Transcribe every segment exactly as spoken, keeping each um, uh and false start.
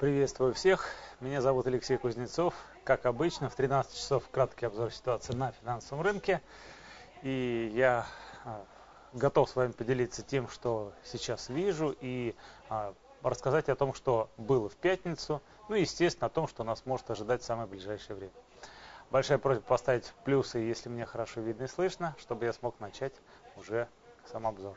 Приветствую всех, меня зовут Алексей Кузнецов. Как обычно, в тринадцать часов краткий обзор ситуации на финансовом рынке. И я а, готов с вами поделиться тем, что сейчас вижу, и а, рассказать о том, что было в пятницу, ну и, естественно, о том, что нас может ожидать в самое ближайшее время. Большая просьба поставить плюсы, если меня хорошо видно и слышно, чтобы я смог начать уже сам обзор.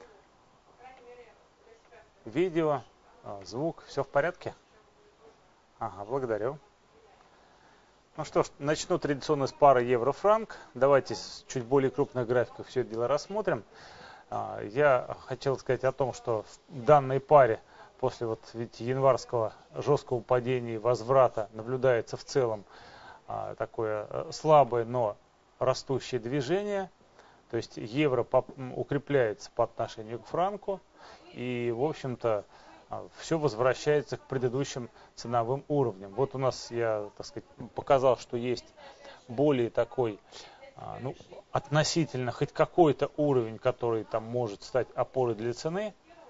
Видео, звук, все в порядке? Ага, благодарю. Ну что ж, начну традиционно с пары евро-франк. Давайте с чуть более крупных графиков все это дело рассмотрим. Я хотел сказать о том, что в данной паре после вот, видите, январского жесткого падения и возврата наблюдается в целом такое слабое, но растущее движение. То есть евро укрепляется по отношению к франку. И, в общем-то, все возвращается к предыдущим ценовым уровням. Вот у нас я, так сказать, показал, что есть более такой, ну, относительно хоть какой-то уровень, который там может стать опорой для цены.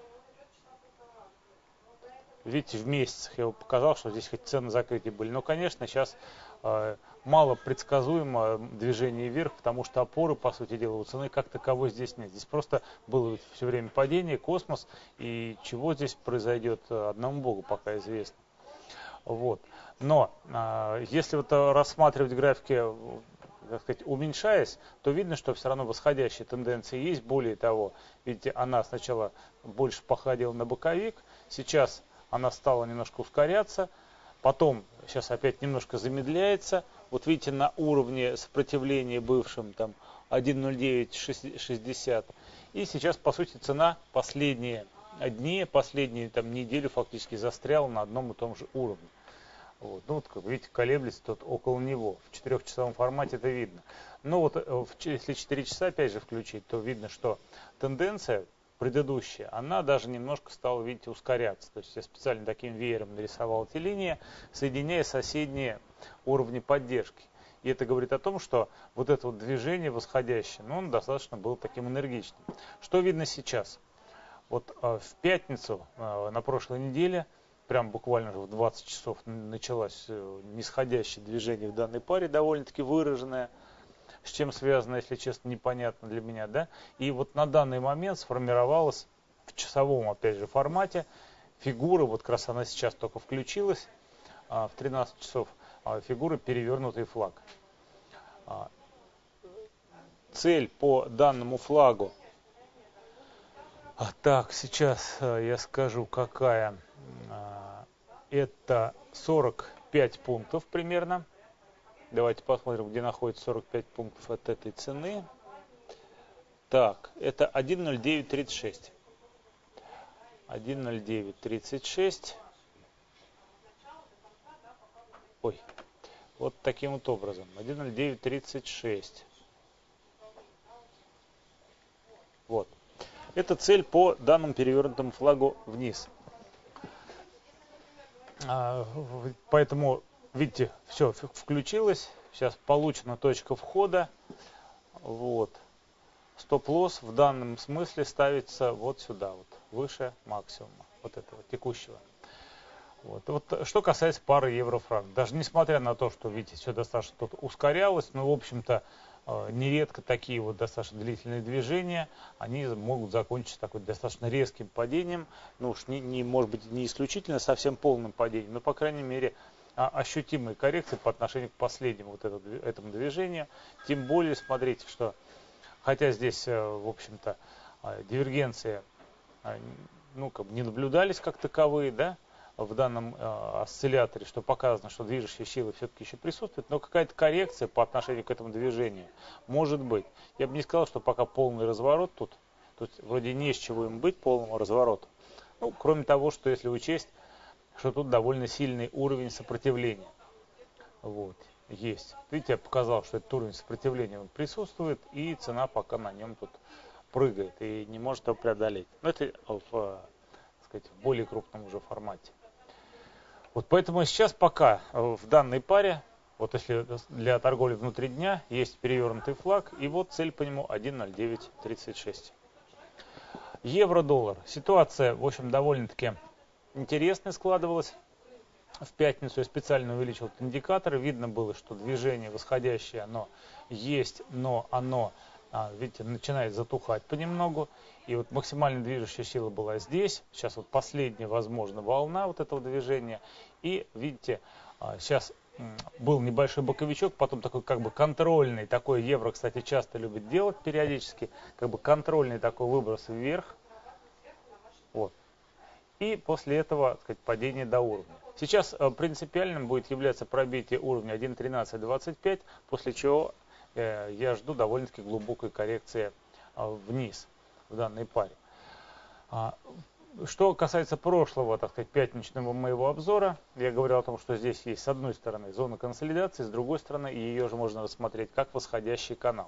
Видите, в месяцах я его показал, что здесь хоть цены закрытия были. Но, конечно, сейчас э, мало предсказуемо движение вверх, потому что опоры, по сути дела, у цены как таковой здесь нет. Здесь просто было все время падение, космос, и чего здесь произойдет, одному Богу пока известно. Вот. Но э, если вот рассматривать графики, так сказать, уменьшаясь, то видно, что все равно восходящая тенденция есть. Более того, видите, она сначала больше походила на боковик, сейчас она стала немножко ускоряться, потом сейчас опять немножко замедляется. Вот видите, на уровне сопротивления бывшем там один ноль девять шестьдесят. И сейчас, по сути, цена последние дни, последнюю там неделю фактически застряла на одном и том же уровне. Вот. Ну вот, как видите, колеблется тут около него. В четырехчасовом формате это видно. Но вот если четыре часа опять же включить, то видно, что тенденция предыдущая, она даже немножко стала, видите, ускоряться. То есть я специально таким веером нарисовал эти линии, соединяя соседние уровни поддержки. И это говорит о том, что вот это вот движение восходящее, ну, он достаточно был таким энергичным. Что видно сейчас? Вот э, в пятницу э, на прошлой неделе, прям буквально же в двадцать часов началось э, нисходящее движение в данной паре, довольно-таки выраженное. С чем связано, если честно, непонятно для меня, да? И вот на данный момент сформировалась в часовом, опять же, формате фигура, вот как раз она сейчас только включилась, а, в тринадцать часов, а, фигура перевернутый флаг. А, цель по данному флагу, а, так, сейчас а, я скажу, какая, а, это сорок пять пунктов примерно. Давайте посмотрим, где находится сорок пять пунктов от этой цены. Так, это один ноль девять тридцать шесть. один ноль девять тридцать шесть. Ой, вот таким вот образом. один ноль девять тридцать шесть. Вот. Это цель по данному перевернутому флагу вниз. А, поэтому... Видите, все включилось, сейчас получена точка входа, вот. Стоп-лосс в данном смысле ставится вот сюда, вот, выше максимума, вот этого текущего. Вот. Вот, что касается пары евро-франк, даже несмотря на то, что, видите, все достаточно тут ускорялось, но, в общем-то, нередко такие вот достаточно длительные движения, они могут закончиться такой достаточно резким падением, ну уж не, не может быть не исключительно совсем полным падением, но, по крайней мере, ощутимые коррекции по отношению к последнему вот этому, этому движению. Тем более, смотрите, что хотя здесь, в общем-то, дивергенции, ну, как бы не наблюдались как таковые, да, в данном осцилляторе, что показано, что движущая сила все-таки еще присутствует, но какая-то коррекция по отношению к этому движению может быть. Я бы не сказал, что пока полный разворот тут, тут вроде не с чего им быть полному развороту. Ну, кроме того, что если учесть, что тут довольно сильный уровень сопротивления. Вот, есть. Видите, я показал, что этот уровень сопротивления он присутствует, и цена пока на нем тут прыгает и не может его преодолеть. Но это в, так сказать, в более крупном уже формате. Вот поэтому сейчас пока в данной паре, вот если для торговли внутри дня, есть перевернутый флаг, и вот цель по нему один ноль девять тридцать шесть. Евро-доллар. Ситуация, в общем, довольно-таки интересная складывалась. В пятницу я специально увеличил этот индикатор. Видно было, что движение восходящее, оно есть, но оно, видите, начинает затухать понемногу. И вот максимально движущая сила была здесь. Сейчас вот последняя, возможно, волна вот этого движения. И видите, сейчас был небольшой боковичок, потом такой как бы контрольный, такой евро, кстати, часто любит делать периодически, как бы контрольный такой выброс вверх. Вот. И после этого, так сказать, падение до уровня. Сейчас принципиальным будет являться пробитие уровня один тринадцать двадцать пять, после чего э, я жду довольно-таки глубокой коррекции э, вниз в данной паре. А, что касается прошлого, так сказать, пятничного моего обзора, я говорил о том, что здесь есть с одной стороны зона консолидации, с другой стороны ее же можно рассмотреть как восходящий канал.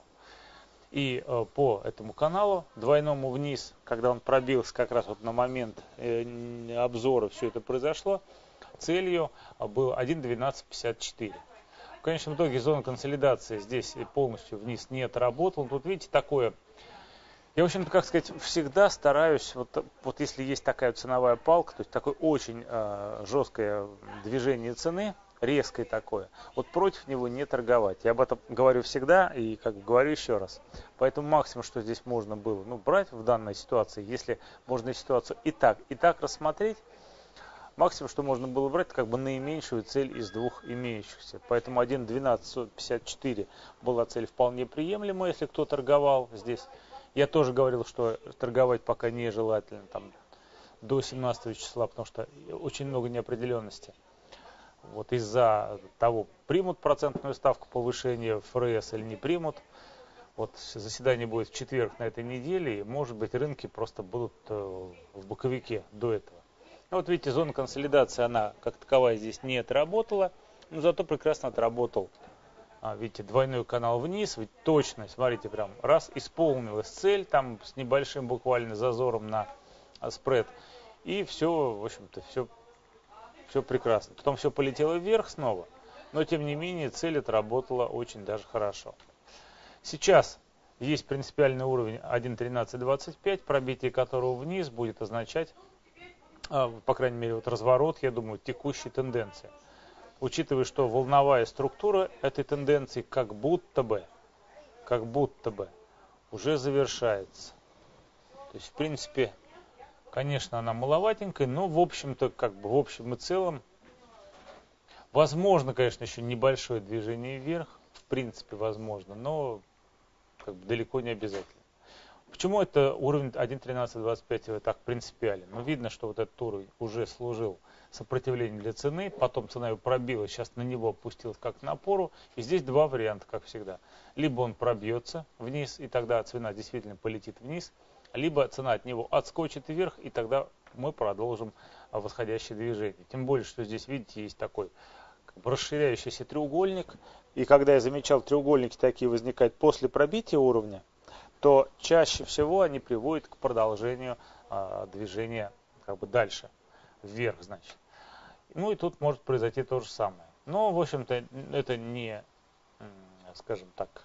И э, по этому каналу, двойному вниз, когда он пробился как раз вот на момент э, обзора, все это произошло, целью был один двенадцать пятьдесят четыре. В конечном итоге зона консолидации здесь полностью вниз не отработала. Тут видите такое, я в общем-то, как сказать, всегда стараюсь, вот, вот если есть такая ценовая палка, то есть такое очень э, жесткое движение цены, резкое такое, вот против него не торговать. Я об этом говорю всегда и как бы говорю еще раз. Поэтому максимум, что здесь можно было ну, брать в данной ситуации, если можно ситуацию и так, и так рассмотреть, максимум, что можно было брать, как бы наименьшую цель из двух имеющихся. Поэтому один двенадцать пятьдесят четыре была цель вполне приемлемая, если кто торговал здесь. Я тоже говорил, что торговать пока нежелательно там, до семнадцатого числа, потому что очень много неопределенности. Вот из-за того, примут процентную ставку повышения ФРС или не примут. Вот заседание будет в четверг на этой неделе, и может быть рынки просто будут в боковике до этого. Ну, вот видите, зона консолидации, она как таковая здесь не отработала, но зато прекрасно отработал. А, видите, двойной канал вниз, ведь точно, смотрите, прям раз, исполнилась цель, там с небольшим буквально зазором на спред, и все, в общем-то, все, все прекрасно. Потом все полетело вверх снова, но тем не менее цель отработала очень даже хорошо. Сейчас есть принципиальный уровень один тринадцать двадцать пять, пробитие которого вниз будет означать, по крайней мере, вот разворот, я думаю, текущей тенденции. Учитывая, что волновая структура этой тенденции как будто бы, как будто бы уже завершается. То есть, в принципе, конечно, она маловатенькая, но, в общем-то, как бы в общем и целом, возможно, конечно, еще небольшое движение вверх, в принципе, возможно, но как бы далеко не обязательно. Почему это уровень один тринадцать двадцать пять так принципиален? Ну, видно, что вот этот уровень уже служил сопротивлением для цены, потом цена его пробила, сейчас на него опустилась как на опору. И здесь два варианта, как всегда. Либо он пробьется вниз, и тогда цена действительно полетит вниз, либо цена от него отскочит вверх, и тогда мы продолжим восходящее движение. Тем более, что здесь, видите, есть такой как бы расширяющийся треугольник. И когда я замечал, треугольники такие возникают после пробития уровня, то чаще всего они приводят к продолжению а, движения как бы дальше, вверх, значит. Ну и тут может произойти то же самое. Но, в общем-то, это не, скажем так,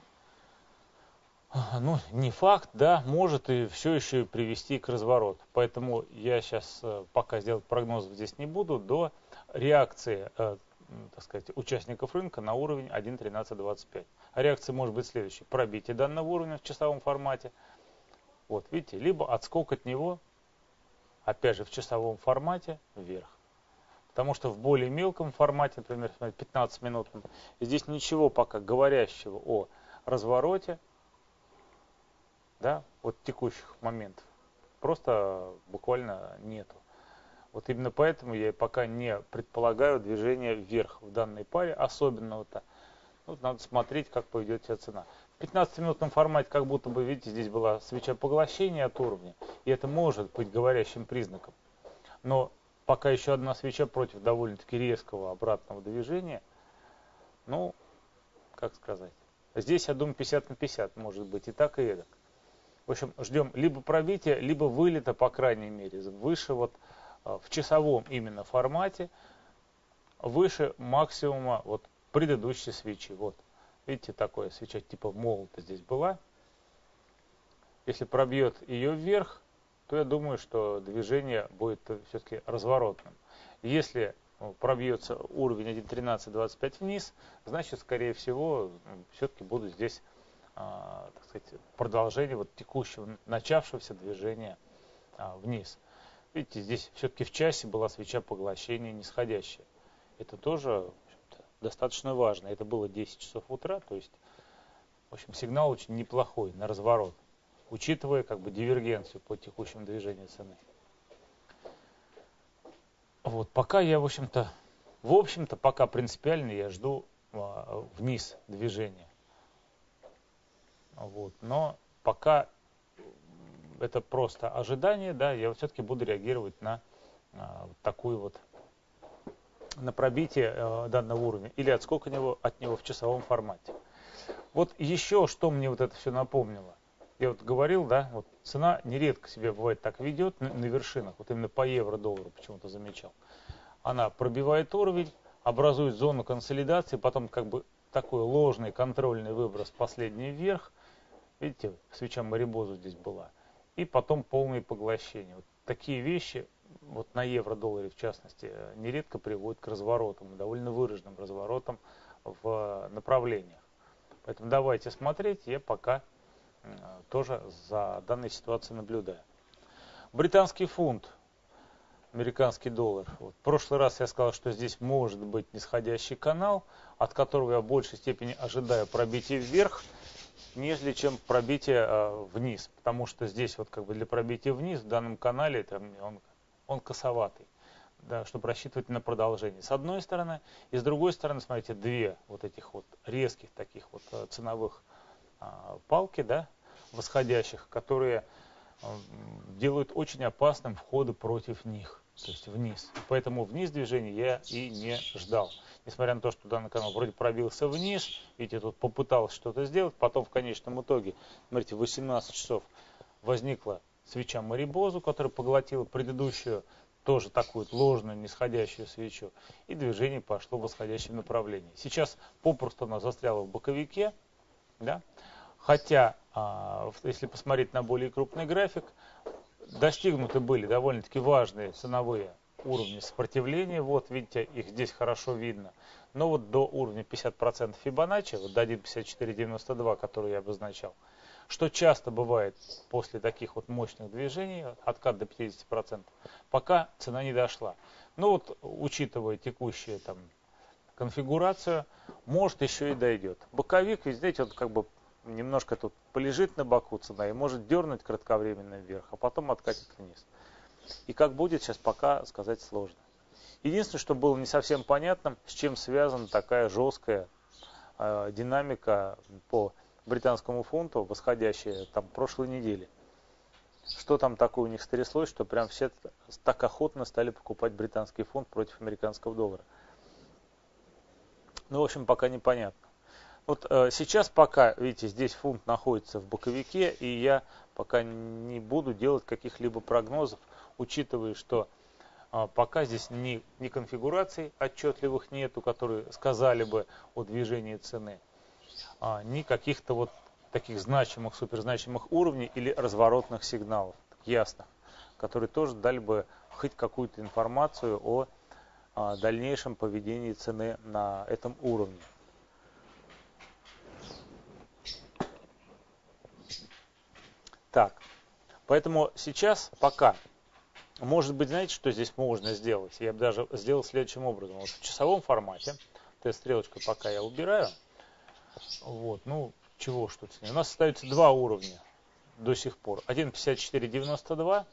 ну, не факт, да, может и все еще привести к развороту. Поэтому я сейчас пока сделать прогнозов здесь не буду до реакции, так сказать, участников рынка на уровень один тринадцать двадцать пять. А реакция может быть следующей. Пробитие данного уровня в часовом формате. Вот, видите, либо отскок от него, опять же, в часовом формате вверх. Потому что в более мелком формате, например, пятнадцать минутном, здесь ничего пока говорящего о развороте, да, от текущих моментов, просто буквально нету. Вот именно поэтому я пока не предполагаю движение вверх в данной паре, особенно вот, ну, надо смотреть, как поведет себя цена. В пятнадцатиминутном формате как будто бы, видите, здесь была свеча поглощения от уровня, и это может быть говорящим признаком. Но пока еще одна свеча против довольно-таки резкого обратного движения, ну, как сказать, здесь, я думаю, пятьдесят на пятьдесят может быть и так, и эдак. В общем, ждем либо пробития, либо вылета, по крайней мере, выше вот в часовом именно формате, выше максимума вот предыдущей свечи. Вот, видите, такая свеча типа молота здесь была. Если пробьет ее вверх, то я думаю, что движение будет все-таки разворотным. Если пробьется уровень один тринадцать двадцать пять вниз, значит, скорее всего, все-таки будут здесь, так сказать, продолжение вот текущего, начавшегося движения вниз. Видите, здесь все-таки в часе была свеча поглощения нисходящая. Это тоже достаточно важно. Это было десять часов утра, то есть, в общем, сигнал очень неплохой на разворот, учитывая как бы дивергенцию по текущему движению цены. Вот, пока я, в общем-то, в общем-то, пока принципиально я жду а, вниз движения. Вот, но пока это просто ожидание, да, я все-таки буду реагировать на а, такую вот, на пробитие а, данного уровня или отскок от него, от него в часовом формате. Вот еще что мне вот это все напомнило. Я вот говорил, да, вот цена нередко себя бывает так ведет на, на вершинах, вот именно по евро-доллару почему-то замечал. Она пробивает уровень, образует зону консолидации, потом как бы такой ложный контрольный выброс последний вверх. Видите, свеча Марибозу здесь была. И потом полное поглощение. Вот такие вещи, вот на евро-долларе в частности, нередко приводят к разворотам, довольно выраженным разворотам в направлениях. Поэтому давайте смотреть, я пока тоже за данной ситуацией наблюдаю. Британский фунт, американский доллар. Вот в прошлый раз я сказал, что здесь может быть нисходящий канал, от которого я в большей степени ожидаю пробития вверх, нежели чем пробитие э, вниз. Потому что здесь вот как бы для пробития вниз в данном канале это, он, он косоватый, да, чтобы рассчитывать на продолжение. С одной стороны, и с другой стороны, смотрите, две вот этих вот резких таких вот ценовых э, палки, да, восходящих, которые э, делают очень опасным входы против них, то есть вниз. Поэтому вниз движения я и не ждал. Несмотря на то, что данный канал вроде пробился вниз, видите, тут попытался что-то сделать, потом в конечном итоге, смотрите, в восемнадцать часов возникла свеча Марибозу, которая поглотила предыдущую, тоже такую ложную нисходящую свечу, и движение пошло в восходящем направлении. Сейчас попросту она застряла в боковике, да? Хотя, если посмотреть на более крупный график, достигнуты были довольно-таки важные ценовые уровни сопротивления. Вот, видите, их здесь хорошо видно. Но вот до уровня пятьдесят процентов Фибоначчи, вот до один пятьдесят четыре девяносто два, который я обозначал, что часто бывает после таких вот мощных движений, откат до пятидесяти процентов, пока цена не дошла. Но вот, учитывая текущую там конфигурацию, может еще и дойдет. Боковик, ведь, знаете, вот как бы немножко тут полежит на боку цена и может дернуть кратковременно вверх, а потом откатит вниз. И как будет, сейчас пока сказать сложно. Единственное, что было не совсем понятным, с чем связана такая жесткая э, динамика по британскому фунту, восходящая там прошлой неделе. Что там такое у них стряслось, что прям все так охотно стали покупать британский фунт против американского доллара. Ну, в общем, пока непонятно. Вот э, сейчас пока, видите, здесь фунт находится в боковике, и я пока не буду делать каких-либо прогнозов, учитывая, что э, пока здесь ни, ни конфигураций отчетливых нету, которые сказали бы о движении цены, а, ни каких-то вот таких значимых, суперзначимых уровней или разворотных сигналов, ясных, которые тоже дали бы хоть какую-то информацию о, о дальнейшем поведении цены на этом уровне. Так, поэтому сейчас пока, может быть, знаете, что здесь можно сделать? Я бы даже сделал следующим образом. Вот в часовом формате, тест-стрелочкой пока я убираю, вот, ну, чего что-то с ней. У нас остается два уровня до сих пор. один пятьдесят четыре девяносто два,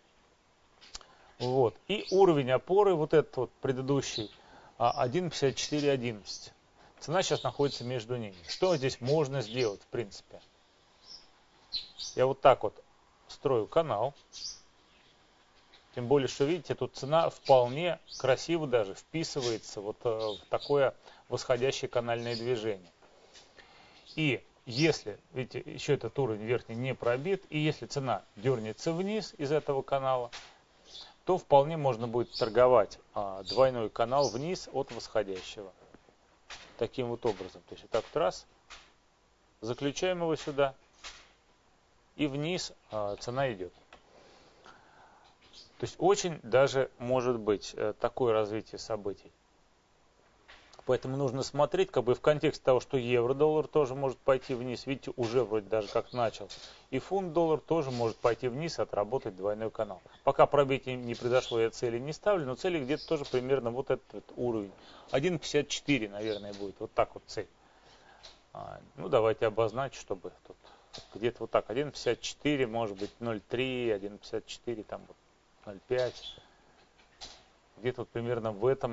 вот, и уровень опоры, вот этот вот предыдущий, один пятьдесят четыре одиннадцать. Цена сейчас находится между ними. Что здесь можно сделать, в принципе? Я вот так вот строю канал. Тем более, что, видите, тут цена вполне красиво даже вписывается вот в такое восходящее канальное движение. И если, видите, еще этот уровень верхний не пробит, и если цена дернется вниз из этого канала, то вполне можно будет торговать а, двойной канал вниз от восходящего. Таким вот образом. То есть вот так вот раз, заключаем его сюда, и вниз а, цена идет. То есть очень даже может быть такое развитие событий. Поэтому нужно смотреть как бы в контексте того, что евро-доллар тоже может пойти вниз. Видите, уже вроде даже как начал. И фунт-доллар тоже может пойти вниз и отработать двойной канал. Пока пробитие не произошло, я цели не ставлю, но цели где-то тоже примерно вот этот вот уровень. один пятьдесят четыре, наверное, будет. Вот так вот цель. А, ну, давайте обозначим, чтобы тут где-то вот так. один пятьдесят четыре, может быть ноль три, один пятьдесят четыре, там вот ноль пять. Где-то вот примерно в этом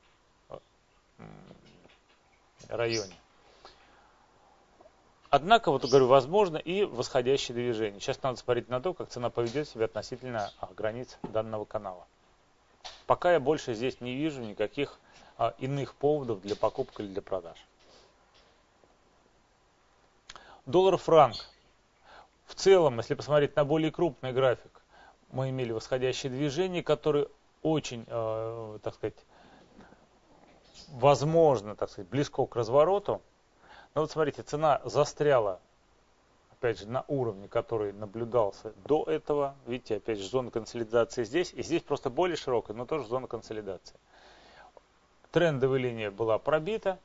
районе. Однако, вот говорю, возможно и восходящее движение. Сейчас надо смотреть на то, как цена поведет себя относительно а, границ данного канала. Пока я больше здесь не вижу никаких а, иных поводов для покупки или для продаж. Доллар-франк. В целом, если посмотреть на более крупный график, мы имели восходящее движение, которое очень, э, так сказать, возможно, так сказать, близко к развороту. Но вот смотрите, цена застряла, опять же, на уровне, который наблюдался до этого. Видите, опять же, зона консолидации здесь. И здесь просто более широкая, но тоже зона консолидации. Трендовая линия была пробита.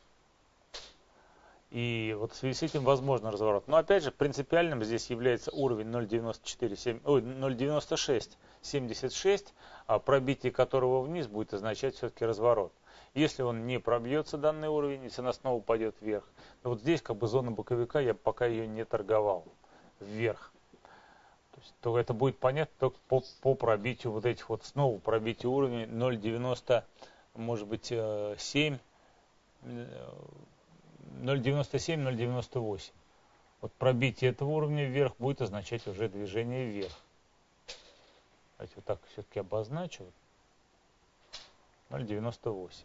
И вот в связи с этим возможно разворот. Но опять же, принципиальным здесь является уровень ноль девяносто четыре, ой, ноль девяносто шесть семьдесят шесть, а пробитие которого вниз будет означать все-таки разворот. Если он не пробьется, данный уровень, и цена снова пойдет вверх, то вот здесь как бы зона боковика, я пока ее не торговал вверх. То, есть, то это будет понятно только по, по пробитию вот этих вот, снова пробитию уровня ноль девяносто, может быть, семь, ноль девяносто семь, ноль девяносто восемь. Вот пробитие этого уровня вверх будет означать уже движение вверх. Давайте вот так все-таки обозначу. ноль девяносто восемь.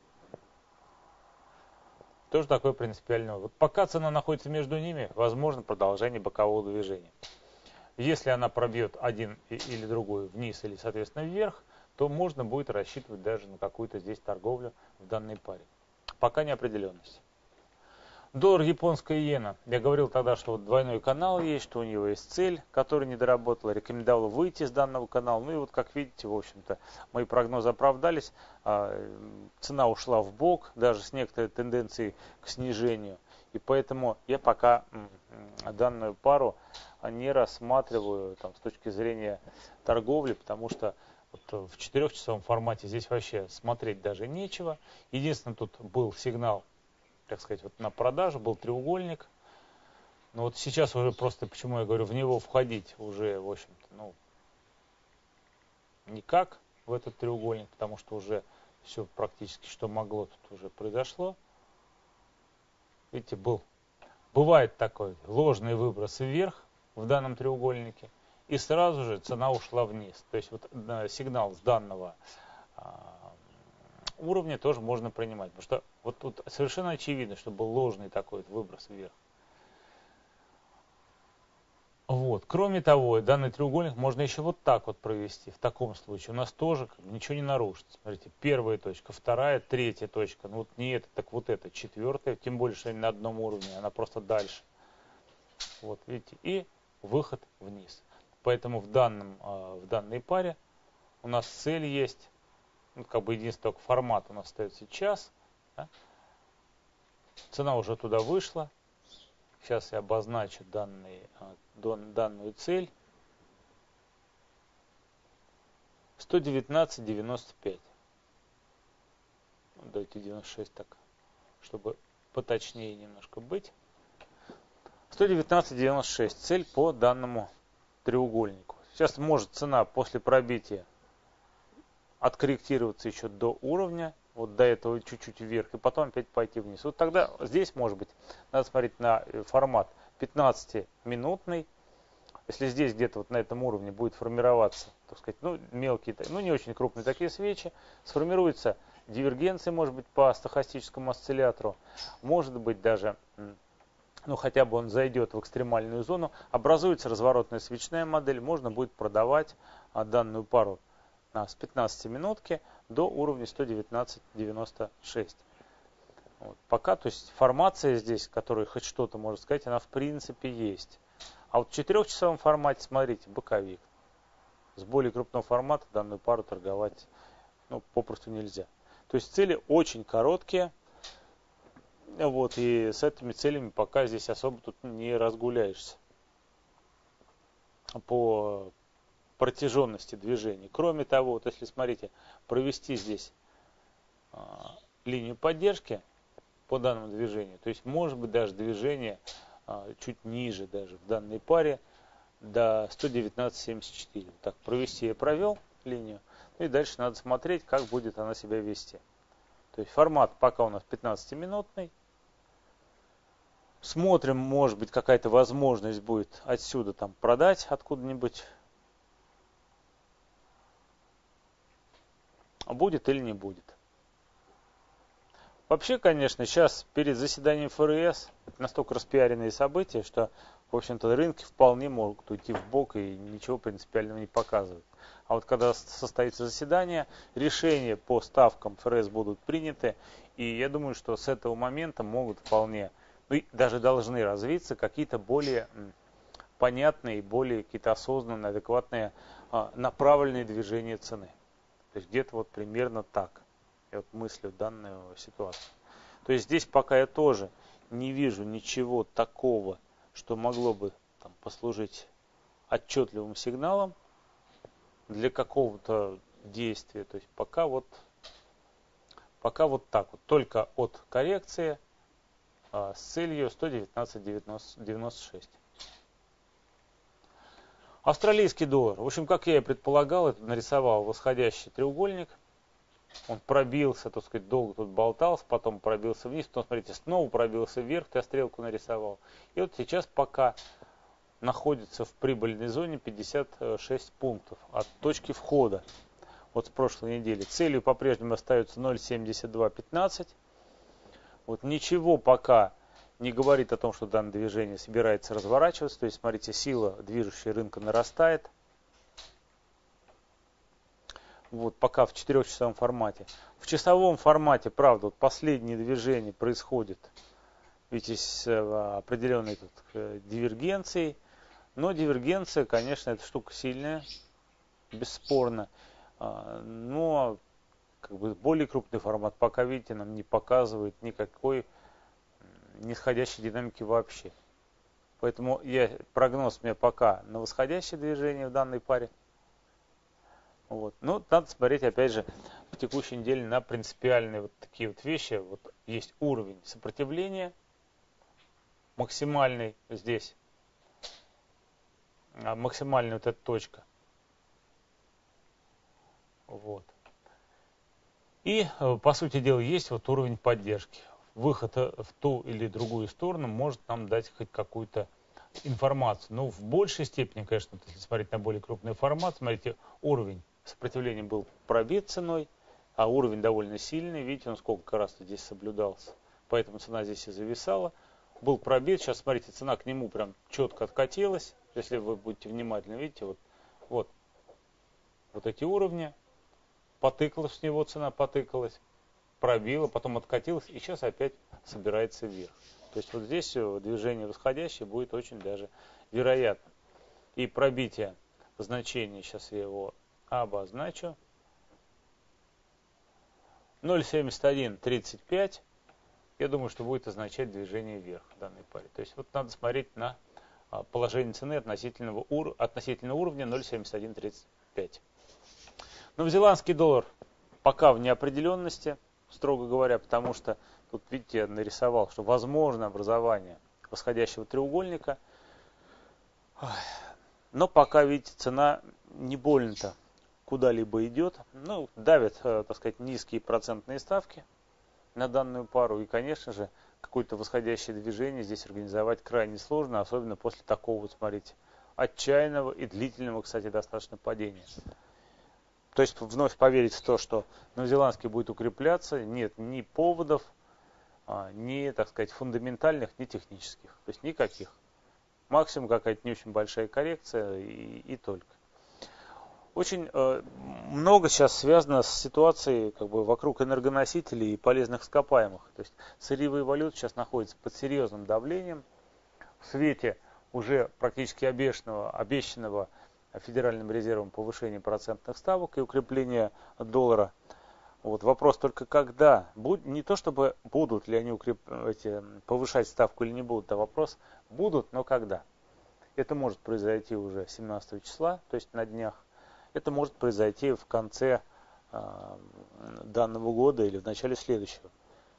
Тоже такой принципиальный. Вот пока цена находится между ними, возможно продолжение бокового движения. Если она пробьет один или другой вниз или, соответственно, вверх, то можно будет рассчитывать даже на какую-то здесь торговлю в данной паре. Пока неопределенность. Доллар, японская иена. Я говорил тогда, что вот двойной канал есть, что у него есть цель, которая не доработала. Рекомендовал выйти из данного канала. Ну и вот, как видите, в общем-то, мои прогнозы оправдались. Цена ушла в бок, даже с некоторой тенденцией к снижению. И поэтому я пока данную пару не рассматриваю там, с точки зрения торговли, потому что вот в четырехчасовом формате здесь вообще смотреть даже нечего. Единственное, тут был сигнал, так сказать, вот на продажу, был треугольник. Но вот сейчас уже просто, почему я говорю, в него входить уже, в общем-то, ну, никак в этот треугольник, потому что уже все практически, что могло, тут уже произошло. Видите, был, бывает такой ложный выброс вверх в данном треугольнике, и сразу же цена ушла вниз. То есть вот сигнал с данного уровня тоже можно принимать. Потому что вот тут совершенно очевидно, что был ложный такой вот выброс вверх. Вот. Кроме того, данный треугольник можно еще вот так вот провести. В таком случае у нас тоже ничего не нарушится. Смотрите, первая точка, вторая, третья точка. Ну вот не это, так вот это, четвертая. Тем более, что они на одном уровне, она просто дальше. Вот, видите, и выход вниз. Поэтому в, данном, в данной паре у нас цель есть. Ну, как бы единственный только формат у нас остается час. Да? Цена уже туда вышла. Сейчас я обозначу данный, данную цель. сто девятнадцать девяносто пять. Давайте девяносто шесть так, чтобы поточнее немножко быть. сто девятнадцать девяносто шесть. Цель по данному треугольнику. Сейчас может цена после пробития откорректироваться еще до уровня, вот до этого чуть-чуть вверх, и потом опять пойти вниз. Вот тогда здесь, может быть, надо смотреть на формат пятнадцатиминутный. Если здесь где-то вот на этом уровне будет формироваться, так сказать, ну, мелкие, ну, не очень крупные такие свечи, сформируется дивергенция, может быть, по стохастическому осциллятору, может быть, даже, ну, хотя бы он зайдет в экстремальную зону, образуется разворотная свечная модель, можно будет продавать а, данную пару с пятнадцати минутки до уровня сто девятнадцать девяносто шесть. Вот. Пока, то есть формация здесь, которая хоть что-то может сказать, она в принципе есть. А вот в четырехчасовом формате, смотрите, боковик. С более крупного формата данную пару торговать ну, попросту нельзя. То есть цели очень короткие. Вот, и с этими целями пока здесь особо тут не разгуляешься по протяженности движения. Кроме того, вот если, смотрите, провести здесь а, линию поддержки по данному движению, то есть может быть даже движение а, чуть ниже даже в данной паре до сто девятнадцать семьдесят четыре. Так, провести я провел линию, ну и дальше надо смотреть, как будет она себя вести. То есть формат пока у нас пятнадцатиминутный. Смотрим, может быть, какая-то возможность будет отсюда там продать откуда-нибудь. Будет или не будет. Вообще, конечно, сейчас перед заседанием эф эр эс настолько распиаренные события, что, в общем-то, рынки вполне могут уйти в бок и ничего принципиального не показывают. А вот когда состоится заседание, решения по ставкам эф эр эс будут приняты, и я думаю, что с этого момента могут вполне, ну и даже должны развиться какие-то более понятные, более какие-то осознанные, адекватные, направленные движения цены. То есть где-то вот примерно так. Я вот мыслю данную ситуацию. То есть здесь пока я тоже не вижу ничего такого, что могло бы там, послужить отчетливым сигналом для какого-то действия. То есть пока вот, пока вот так вот. Только от коррекции а, с целью сто девятнадцать девяносто шесть. Австралийский доллар. В общем, как я и предполагал, это нарисовал восходящий треугольник. Он пробился, так сказать, долго тут болтался, потом пробился вниз, потом, смотрите, снова пробился вверх, я стрелку нарисовал. И вот сейчас пока находится в прибыльной зоне пятьдесят шесть пунктов от точки входа. Вот с прошлой недели. Целью по-прежнему остается ноль семьдесят два пятнадцать. Вот ничего пока не говорит о том, что данное движение собирается разворачиваться. То есть, смотрите, сила движущая рынка нарастает. Вот пока в четырехчасовом формате. В часовом формате, правда, вот последнее движение происходит, видите, с определенной тут дивергенцией. Но дивергенция, конечно, это штука сильная, бесспорно. Но как бы более крупный формат пока, видите, нам не показывает никакой нисходящей динамики вообще. Поэтому я, прогноз у меня пока на восходящее движение в данной паре. Вот. Но надо смотреть, опять же, в текущей неделе на принципиальные вот такие вот вещи. Вот есть уровень сопротивления максимальный здесь. Максимальная вот эта точка. Вот. И, по сути дела, есть вот уровень поддержки. Выход в ту или другую сторону может нам дать хоть какую-то информацию. Но в большей степени, конечно, если смотреть на более крупный формат, смотрите, уровень сопротивления был пробит ценой, а уровень довольно сильный. Видите, он сколько раз здесь соблюдался. Поэтому цена здесь и зависала. Был пробит, сейчас, смотрите, цена к нему прям четко откатилась. Если вы будете внимательны, видите, вот, вот, вот эти уровни. Потыкалась с него цена, потыкалась, пробила, потом откатилась и сейчас опять собирается вверх. То есть вот здесь движение восходящее будет очень даже вероятно. И пробитие значения, сейчас я его обозначу, ноль семьдесят один тридцать пять, я думаю, что будет означать движение вверх в данной паре. То есть вот надо смотреть на положение цены относительного, ур... относительно уровня ноль семьдесят один тридцать пять. Новозеландский доллар пока в неопределенности, строго говоря, потому что тут, видите, я нарисовал, что возможно образование восходящего треугольника. Но пока, видите, цена не больно-то куда-либо идет. Ну, давят, так сказать, низкие процентные ставки на данную пару. И, конечно же, какое-то восходящее движение здесь организовать крайне сложно, особенно после такого, вот, смотрите, отчаянного и длительного, кстати, достаточно падения. То есть вновь поверить в то, что новозеландский будет укрепляться, нет ни поводов, ни, так сказать, фундаментальных, ни технических. То есть никаких. Максимум какая-то не очень большая коррекция и, и только. Очень э, много сейчас связано с ситуацией как бы, вокруг энергоносителей и полезных ископаемых. То есть сырьевые валюты сейчас находятся под серьезным давлением. В свете уже практически обещанного, обещанного Федеральным резервом повышение процентных ставок и укрепление доллара. Вот вопрос только когда. Будь, не то чтобы будут ли они укреп, эти, повышать ставку или не будут, а вопрос будут, но когда. Это может произойти уже семнадцатого числа, то есть на днях. Это может произойти в конце э, данного года или в начале следующего.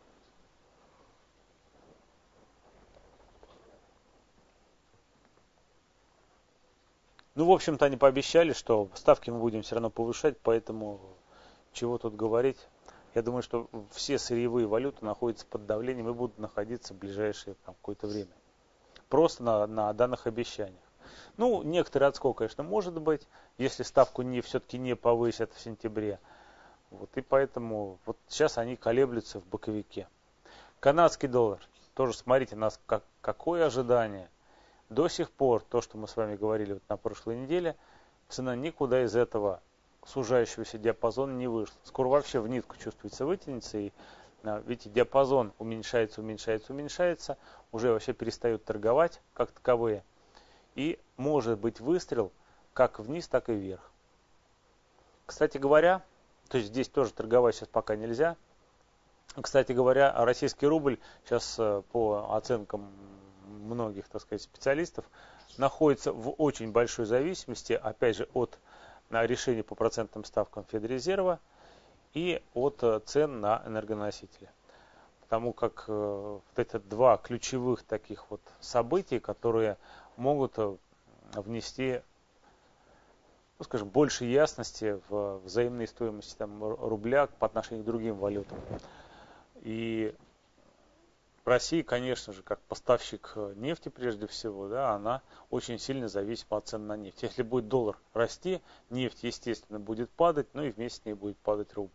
Ну, в общем-то, они пообещали, что ставки мы будем все равно повышать, поэтому чего тут говорить. Я думаю, что все сырьевые валюты находятся под давлением и будут находиться в ближайшее там, какое-то время. Просто на, на данных обещаниях. Ну, некоторый отскок, конечно, может быть, если ставку не, все-таки не повысят в сентябре. Вот, и поэтому вот сейчас они колеблются в боковике. Канадский доллар. Тоже смотрите, у нас как, какое ожидание. До сих пор, то, что мы с вами говорили вот на прошлой неделе, цена никуда из этого сужающегося диапазона не вышла. Скоро вообще в нитку чувствуется вытянется, и видите, диапазон уменьшается, уменьшается, уменьшается, уже вообще перестают торговать как таковые. И может быть выстрел как вниз, так и вверх. Кстати говоря, то есть здесь тоже торговать сейчас пока нельзя. Кстати говоря, российский рубль сейчас по оценкам многих, так сказать, специалистов находится в очень большой зависимости, опять же, от решения по процентным ставкам Федрезерва и от цен на энергоносители. Потому как э, вот это два ключевых таких вот события, которые могут внести, ну, скажем, больше ясности в взаимной стоимости там, рубля по отношению к другим валютам. И Россия, конечно же, как поставщик нефти прежде всего, да, она очень сильно зависима от цен на нефть. Если будет доллар расти, нефть, естественно, будет падать, ну и вместе с ней будет падать рубль.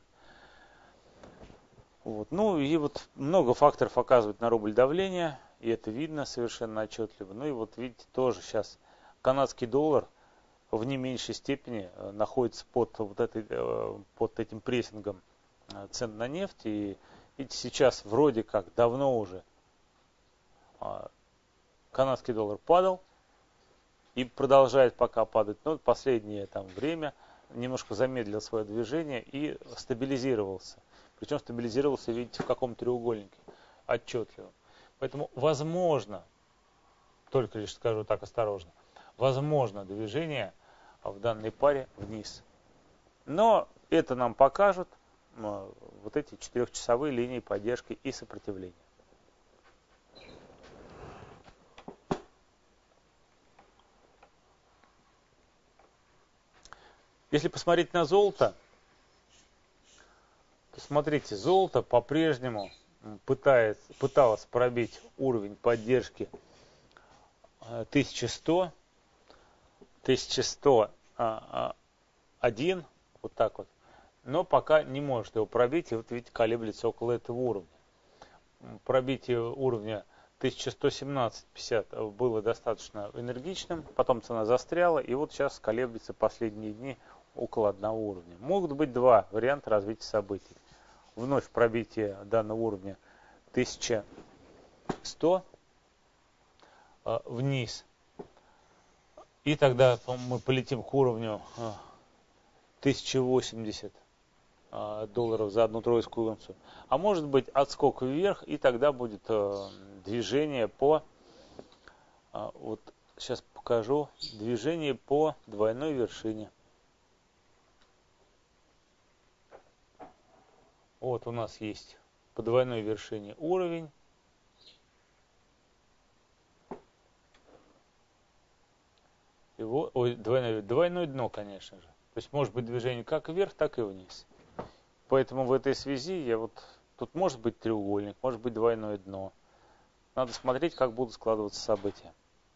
Вот. Ну и вот много факторов оказывает на рубль давление, и это видно совершенно отчетливо. Ну и вот видите, тоже сейчас канадский доллар в не меньшей степени находится под, вот этой, под этим прессингом цен на нефть. И видите, сейчас вроде как давно уже канадский доллар падал и продолжает пока падать, но последнее там время немножко замедлил свое движение и стабилизировался. Причем стабилизировался, видите, в каком треугольнике отчетливо. Поэтому возможно, только лишь скажу так осторожно, возможно движение в данной паре вниз. Но это нам покажут вот эти четырехчасовые линии поддержки и сопротивления. Если посмотреть на золото, то смотрите, золото по-прежнему пытается, пыталось пробить уровень поддержки тысяча сто, тысяча сто один, вот так вот. Но пока не может его пробить, и вот видите, колеблется около этого уровня. Пробитие уровня тысяча сто семнадцать пятьдесят было достаточно энергичным, потом цена застряла, и вот сейчас колеблется последние дни около одного уровня. Могут быть два варианта развития событий. Вновь пробитие данного уровня тысяча сто э, вниз, и тогда мы полетим к уровню э, тысяча восемьдесят долларов за одну тройскую унцию. А может быть отскок вверх, и тогда будет э, движение по, э, вот сейчас покажу, движение по двойной вершине. Вот у нас есть по двойной вершине уровень. Его, ой, двойное, двойное дно, конечно же. То есть может быть движение как вверх, так и вниз. Поэтому в этой связи я вот тут может быть треугольник, может быть двойное дно. Надо смотреть, как будут складываться события.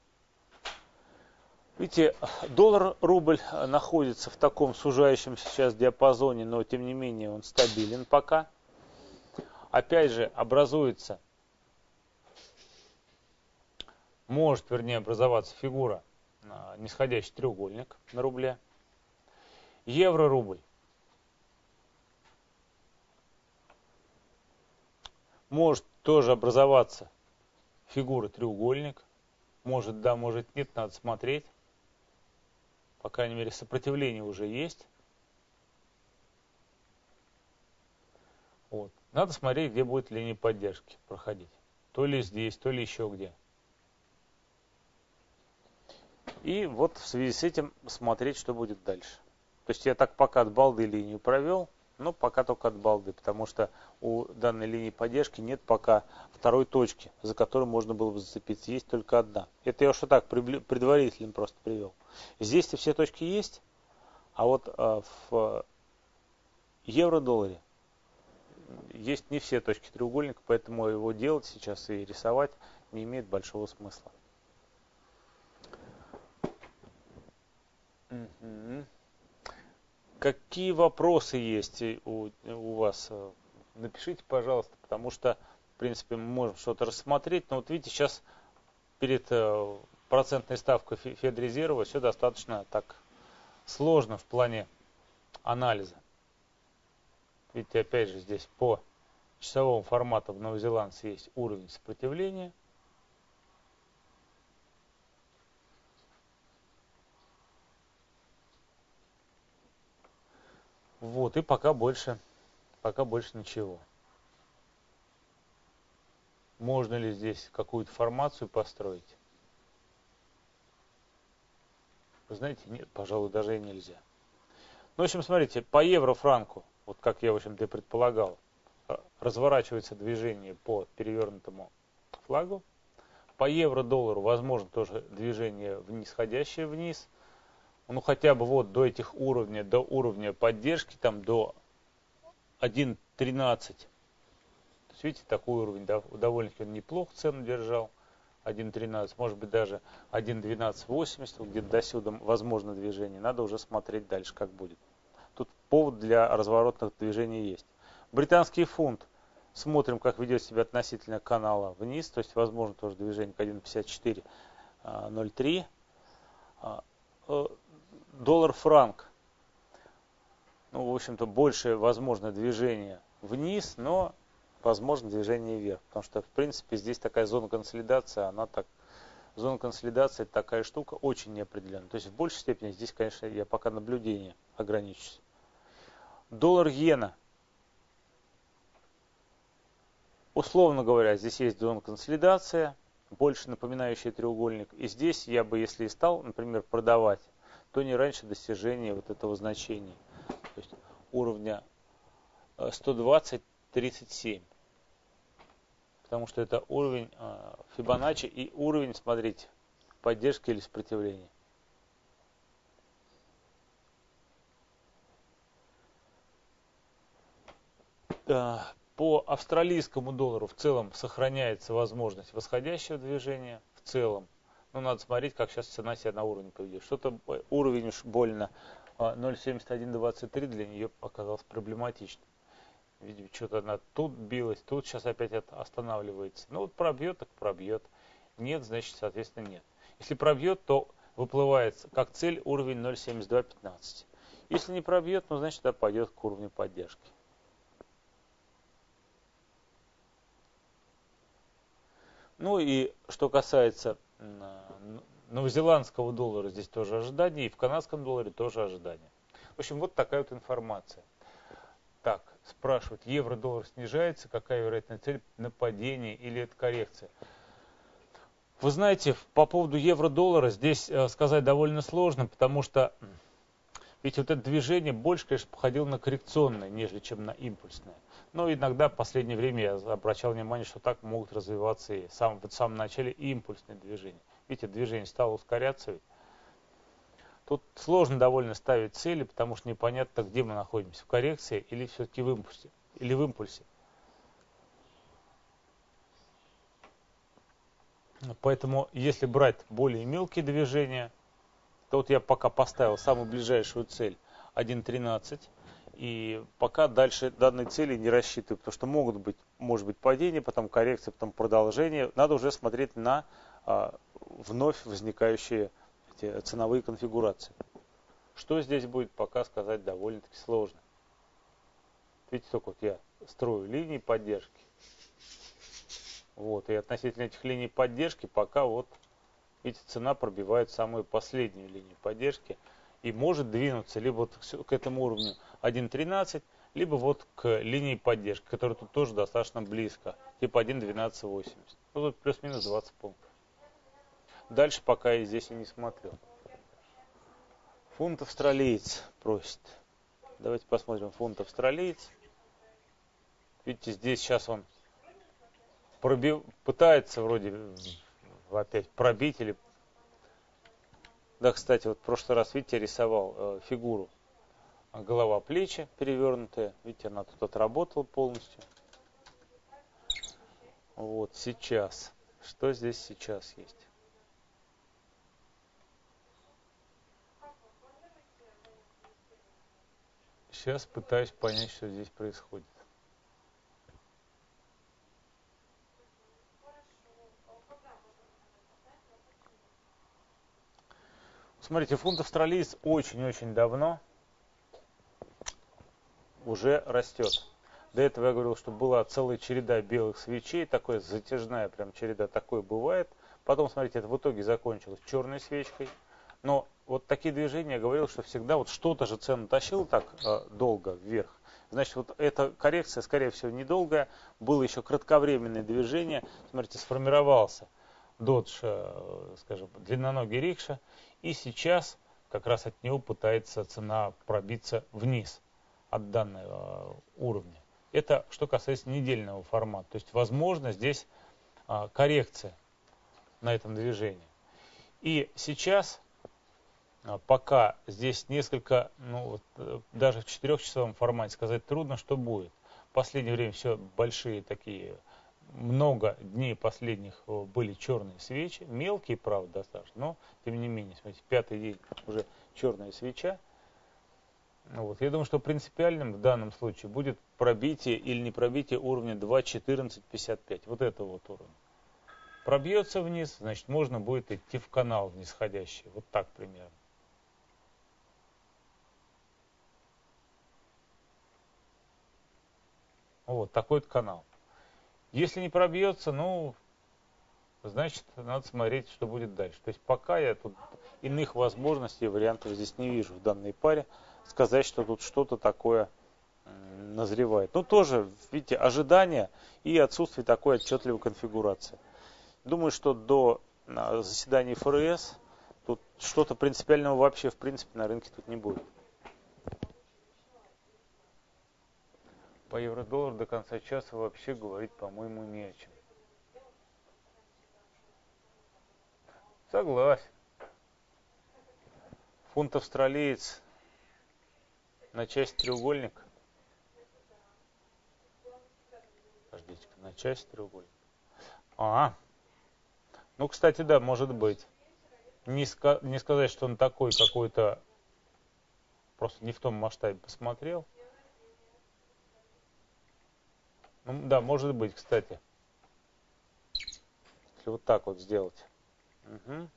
Видите, доллар-рубль находится в таком сужающемся сейчас диапазоне, но тем не менее он стабилен пока. Опять же образуется, может вернее образоваться фигура нисходящий треугольник на рубле. Евро-рубль. Может тоже образоваться фигура треугольник. Может да, может нет, надо смотреть по крайней мере, сопротивление уже есть. Вот. Надо смотреть, где будет линия поддержки проходить. То ли здесь, то ли еще где. И вот в связи с этим смотреть, что будет дальше. То есть я так пока от балды линию провел, но пока только от балды, потому что у данной линии поддержки нет пока второй точки, за которую можно было бы зацепиться. Есть только одна. Это я уж и так предварительно просто привел. Здесь-то все точки есть, а вот а, в евро-долларе есть не все точки треугольника, поэтому его делать сейчас и рисовать не имеет большого смысла. Угу. Какие вопросы есть у, у вас? Напишите, пожалуйста, потому что, в принципе, мы можем что-то рассмотреть. Но вот видите, сейчас перед процентной ставкой Федрезерва все достаточно так сложно в плане анализа. Видите, опять же, здесь по часовому формату в новозеландце есть уровень сопротивления. Вот, и пока больше, пока больше ничего. Можно ли здесь какую-то формацию построить? Вы знаете, нет, пожалуй, даже и нельзя. Ну, в общем, смотрите, по евро-франку, вот как я, в общем-то, и предполагал, разворачивается движение по перевернутому флагу. По евро-доллару возможно тоже движение нисходящее вниз. Ну, хотя бы вот до этих уровней, до уровня поддержки, там до один тринадцать. То есть, видите, такой уровень, да, довольно-таки он неплохо цену держал. один тринадцать, может быть даже один двенадцать восемьдесят, где-то до сюда возможно движение. Надо уже смотреть дальше, как будет. Тут повод для разворотных движений есть. Британский фунт. Смотрим, как ведет себя относительно канала вниз. То есть, возможно, тоже движение к один пятьдесят четыре ноль три. Доллар-франк. Ну, в общем-то, больше возможно движение вниз, но возможно движение вверх. Потому что, в принципе, здесь такая зона консолидации, она так... Зона консолидации это такая штука очень неопределенная. То есть, в большей степени здесь, конечно, я пока наблюдение ограничусь. Доллар-иена. Условно говоря, здесь есть зона консолидации, больше напоминающая треугольник. И здесь я бы, если и стал, например, продавать, то не раньше достижения вот этого значения. То есть уровня сто двадцать тридцать семь. Потому что это уровень Фибоначчи и уровень, смотрите, поддержки или сопротивления. По австралийскому доллару в целом сохраняется возможность восходящего движения. В целом. Но надо смотреть, как сейчас цена себя на уровне поведет. Что-то уровень уж больно ноль семьдесят один двадцать три для нее оказался проблематичным. Видимо, что-то она тут билась, тут сейчас опять останавливается. Ну вот пробьет, так пробьет. Нет, значит, соответственно, нет. Если пробьет, то выплывает как цель уровень ноль семьдесят два пятнадцать. Если не пробьет, ну значит, это пойдет к уровню поддержки. Ну и что касается новозеландского доллара, здесь тоже ожидания, и в канадском долларе тоже ожидания. В общем, вот такая вот информация. Так, спрашивают, евро-доллар снижается, какая вероятная цель нападения или это коррекция? Вы знаете, по поводу евро-доллара здесь э, сказать довольно сложно, потому что ведь вот это движение больше, конечно, походило на коррекционное, нежели чем на импульсное. Но иногда в последнее время я обращал внимание, что так могут развиваться и сам, в самом начале и импульсные движения. Видите, движение стало ускоряться. Ведь. Тут сложно довольно ставить цели, потому что непонятно, где мы находимся, в коррекции или все-таки в импульсе. Или в импульсе. Поэтому, если брать более мелкие движения, то вот я пока поставил самую ближайшую цель один тринадцать. И пока дальше данной цели не рассчитываю, потому что могут быть, может быть падение, потом коррекция, потом продолжение. Надо уже смотреть на а, вновь возникающие эти ценовые конфигурации. Что здесь будет, пока сказать довольно-таки сложно. Видите, только вот я строю линии поддержки. Вот, и относительно этих линий поддержки пока вот, видите, цена пробивает самую последнюю линию поддержки. и может двинуться либо вот к этому уровню один тринадцать, либо вот к линии поддержки, которая тут тоже достаточно близко, типа один двенадцать восемьдесят. Ну, тут плюс-минус двадцать пунктов. Дальше пока я здесь и не смотрю. Фунт австралиец просит. Давайте посмотрим фунт австралиец. Видите, здесь сейчас он пробив... пытается вроде опять пробить или... Да, кстати, вот в прошлый раз, видите, я рисовал э, фигуру. Голова, плечи перевернутые. Видите, она тут отработала полностью. Вот сейчас. Что здесь сейчас есть? Сейчас пытаюсь понять, что здесь происходит. Смотрите, фунт австралиец очень-очень давно уже растет. До этого я говорил, что была целая череда белых свечей, такая затяжная прям череда, такое бывает. Потом, смотрите, это в итоге закончилось черной свечкой. Но вот такие движения, я говорил, что всегда вот что-то же цену тащил так э, долго вверх. Значит, вот эта коррекция, скорее всего, недолгая. Было еще кратковременное движение. Смотрите, сформировался додж, э, скажем, длинноногий рикша. И сейчас как раз от него пытается цена пробиться вниз от данного э, уровня. Это что касается недельного формата. То есть, возможно, здесь э, коррекция на этом движении. И сейчас... Пока здесь несколько, ну, вот, даже в четырехчасовом формате сказать трудно, что будет. В последнее время все большие такие, много дней последних были черные свечи, мелкие, правда, достаточно, но тем не менее, смотрите, пятый день уже черная свеча. Вот. Я думаю, что принципиальным в данном случае будет пробитие или не пробитие уровня два четырнадцать пятьдесят пять. Вот это вот уровень. Пробьется вниз, значит, можно будет идти в канал нисходящий. Вот так примерно. Вот такой вот канал. Если не пробьется, ну, значит, надо смотреть, что будет дальше. То есть пока я тут иных возможностей, вариантов здесь не вижу в данной паре. Сказать, что тут что-то такое назревает. Ну, тоже, видите, ожидания и отсутствие такой отчетливой конфигурации. Думаю, что до заседания эф эр эс тут что-то принципиального вообще, в принципе, на рынке тут не будет. По евро-доллару до конца часа вообще говорить, по-моему, не о чем. Согласен. Фунт австралиец на часть треугольник. Подождите-ка, на часть треугольник. А, ну, кстати, да, может быть. Не, ска- не сказать, что он такой какой-то, просто не в том масштабе посмотрел. Ну, да, может быть, кстати. Если вот так вот сделать. Угу.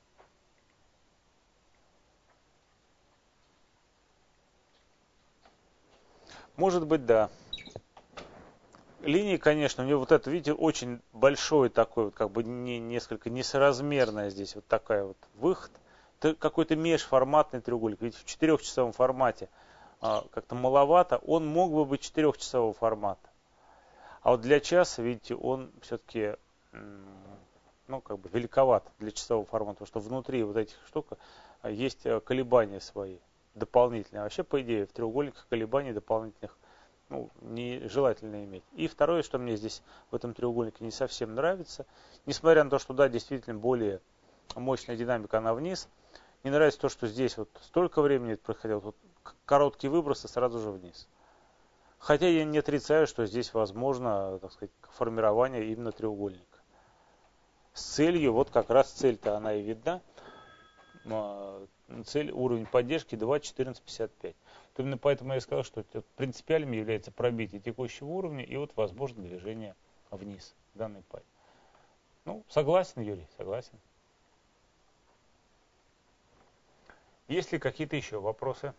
Может быть, да. Линии, конечно, у него вот это, видите, очень большой такой, вот, как бы не, несколько несоразмерная здесь вот такая вот выход. Это какой-то межформатный треугольник. Видите, в четырехчасовом формате а, как-то маловато. Он мог бы быть четырехчасового формата. А вот для часа, видите, он все-таки, ну, как бы великоват для часового формата, потому что внутри вот этих штук есть колебания свои дополнительные. А вообще, по идее, в треугольниках колебаний дополнительных, ну, нежелательно иметь. И второе, что мне здесь в этом треугольнике не совсем нравится, несмотря на то, что, да, действительно более мощная динамика, она вниз, не нравится то, что здесь вот столько времени происходило, вот короткий выброс и сразу же вниз. Хотя я не отрицаю, что здесь возможно, так сказать, формирование именно треугольника. С целью, вот как раз цель-то она и видна. Цель, уровень поддержки два четырнадцать пятьдесят пять. Вот именно поэтому я сказал, что принципиальным является пробитие текущего уровня и вот возможно движение вниз в данной паре. Ну, согласен, Юрий, согласен. Есть ли какие-то еще вопросы?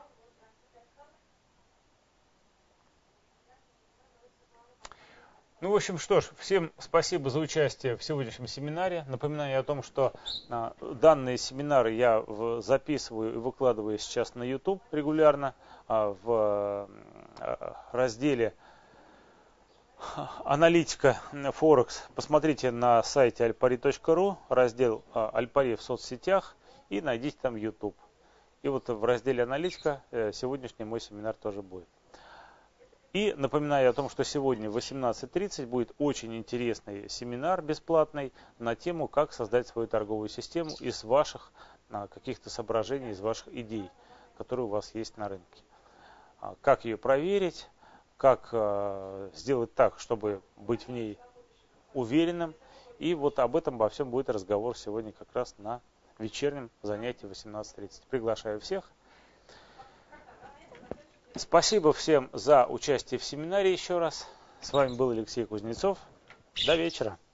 Ну, в общем, что ж, всем спасибо за участие в сегодняшнем семинаре. Напоминаю о том, что а, данные семинары я в, записываю и выкладываю сейчас на YouTube регулярно а, в а, разделе аналитика Форекс. Посмотрите на сайте альпари точка ру, раздел а, Альпари в соцсетях и найдите там YouTube. И вот в разделе аналитика э, сегодняшний мой семинар тоже будет. И напоминаю о том, что сегодня в восемнадцать тридцать будет очень интересный семинар бесплатный на тему, как создать свою торговую систему из ваших каких-то соображений, из ваших идей, которые у вас есть на рынке. Как ее проверить, как сделать так, чтобы быть в ней уверенным. И вот об этом, обо всем будет разговор сегодня как раз на вечернем занятии в восемнадцать тридцать. Приглашаю всех. Спасибо всем за участие в семинаре еще раз. С вами был Алексей Кузнецов. До вечера.